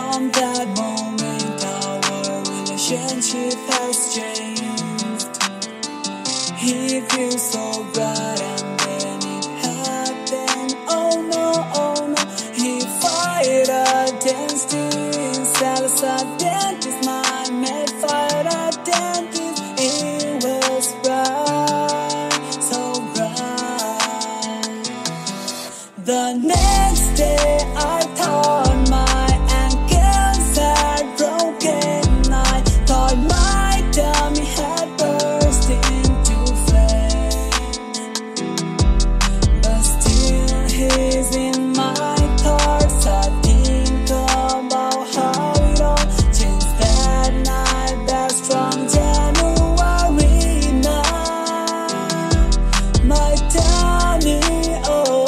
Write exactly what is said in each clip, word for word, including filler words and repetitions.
From that moment our relationship has changed. He feels so bright and then it happened. Oh no, oh no. He fired against it. Salazar dentist, my mate fired against it. It was bright, so bright. The next day I thought my ankles had broken. I thought my tummy had burst into flame. But still he's in my thoughts. I think about how it all changed that night, that strong January night. My tummy, oh.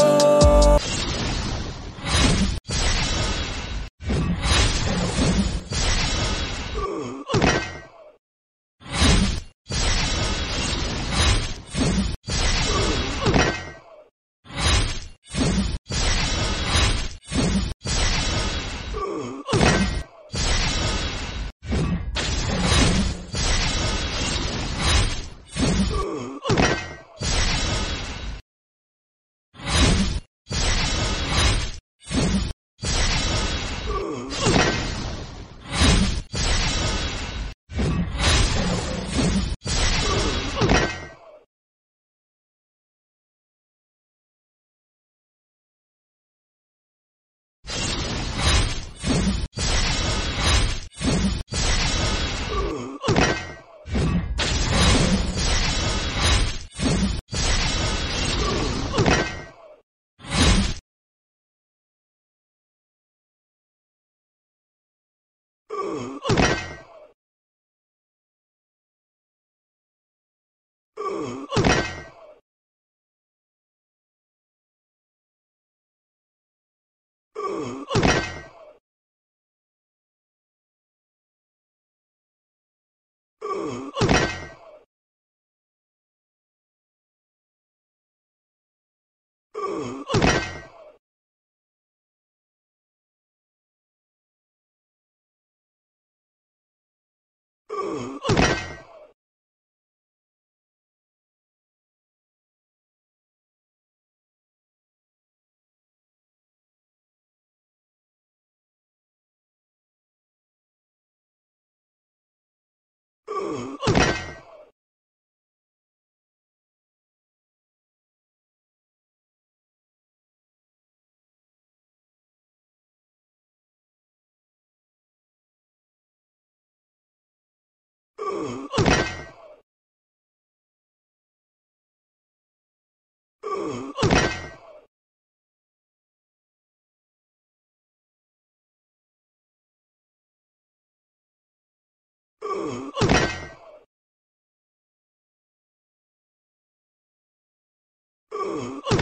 Ugh.